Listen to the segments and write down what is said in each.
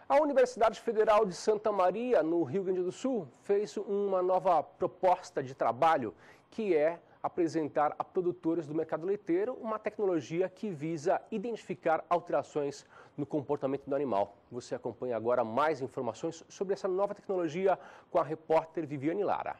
A Universidade Federal de Santa Maria, no Rio Grande do Sul, fez uma nova proposta de trabalho, que é apresentar a produtores do mercado leiteiro uma tecnologia que visa identificar alterações no comportamento do animal. Você acompanha agora mais informações sobre essa nova tecnologia com a repórter Viviane Lara.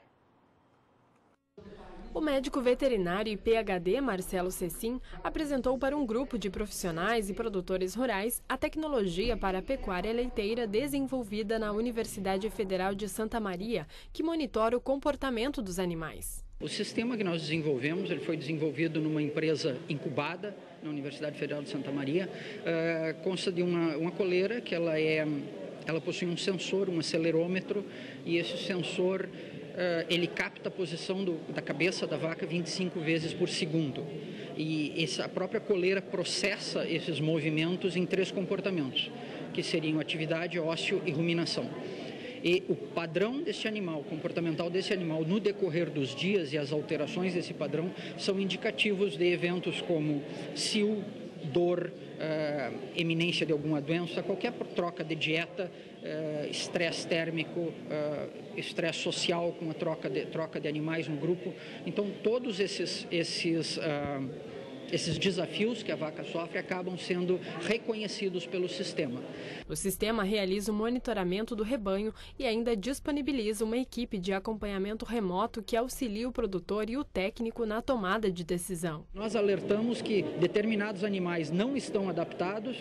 O médico veterinário e PhD Marcelo Cecim apresentou para um grupo de profissionais e produtores rurais a tecnologia para a pecuária leiteira desenvolvida na Universidade Federal de Santa Maria, que monitora o comportamento dos animais. O sistema que nós desenvolvemos, ele foi desenvolvido numa empresa incubada na Universidade Federal de Santa Maria. Consta de uma coleira que ela possui um sensor, um acelerômetro, e esse sensor ele capta a posição da cabeça da vaca 25 vezes por segundo. E a própria coleira processa esses movimentos em 3 comportamentos, que seriam atividade, ócio e ruminação. E o padrão desse animal, comportamental desse animal no decorrer dos dias e as alterações desse padrão são indicativos de eventos como cio, dor, eminência de alguma doença, qualquer troca de dieta, estresse térmico, estresse social com a troca de animais no grupo. Então, todos esses desafios que a vaca sofre acabam sendo reconhecidos pelo sistema. O sistema realiza o monitoramento do rebanho e ainda disponibiliza uma equipe de acompanhamento remoto que auxilia o produtor e o técnico na tomada de decisão. Nós alertamos que determinados animais não estão adaptados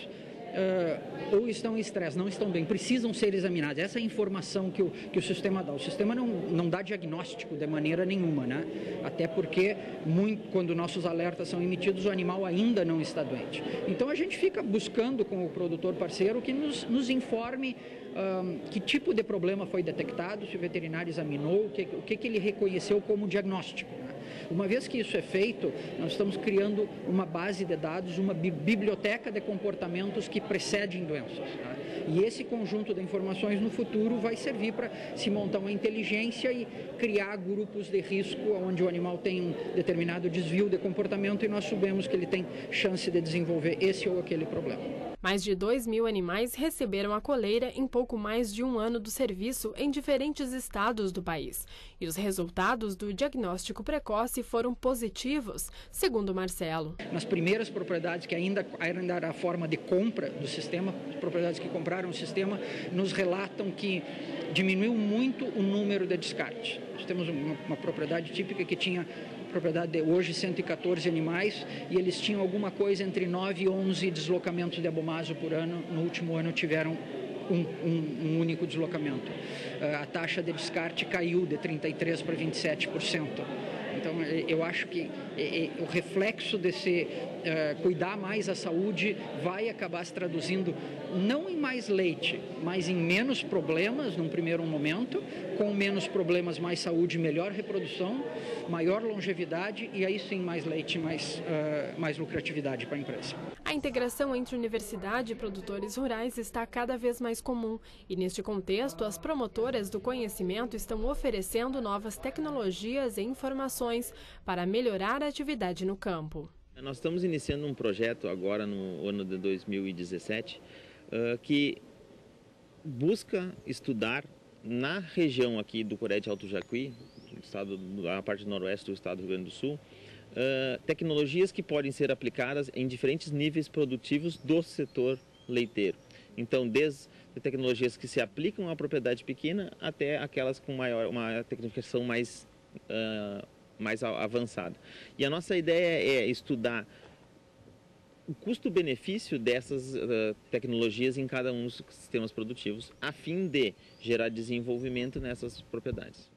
ou estão em estresse, não estão bem, precisam ser examinados. Essa é a informação que o sistema dá. O sistema não dá diagnóstico de maneira nenhuma, né? Até porque quando nossos alertas são emitidos, o animal ainda não está doente. Então a gente fica buscando com o produtor parceiro que nos informe que tipo de problema foi detectado, se o veterinário examinou, o que ele reconheceu como diagnóstico, né? Uma vez que isso é feito, nós estamos criando uma base de dados, uma biblioteca de comportamentos que precedem doenças, tá? E esse conjunto de informações no futuro vai servir para se montar uma inteligência e criar grupos de risco onde o animal tem um determinado desvio de comportamento e nós sabemos que ele tem chance de desenvolver esse ou aquele problema. Mais de 2.000 animais receberam a coleira em pouco mais de um ano do serviço em diferentes estados do país. E os resultados do diagnóstico precoce foram positivos, segundo Marcelo. Nas primeiras propriedades que ainda era a forma de compra do sistema, as propriedades que compraram o sistema, nos relatam que diminuiu muito o número de descartes. Nós temos uma propriedade típica que tinha propriedade de hoje 114 animais e eles tinham alguma coisa entre 9 e 11 deslocamentos de abomaso por ano. No último ano tiveram um único deslocamento. A taxa de descarte caiu de 33% para 27%. Então, eu acho que o reflexo desse cuidar mais da saúde vai acabar se traduzindo não em mais leite, mas em menos problemas num primeiro momento, com menos problemas, mais saúde, melhor reprodução, maior longevidade e aí sim mais leite, mais lucratividade para a empresa. A integração entre universidade e produtores rurais está cada vez mais comum e, neste contexto, as promotoras do conhecimento estão oferecendo novas tecnologias e informações para melhorar a atividade no campo. Nós estamos iniciando um projeto agora no ano de 2017 que busca estudar na região aqui do Curé de Alto Jacuí, a parte noroeste do estado do Rio Grande do Sul, tecnologias que podem ser aplicadas em diferentes níveis produtivos do setor leiteiro. Então, desde tecnologias que se aplicam à propriedade pequena até aquelas com uma tecnificação mais avançada. E a nossa ideia é estudar o custo-benefício dessas tecnologias em cada um dos sistemas produtivos, a fim de gerar desenvolvimento nessas propriedades.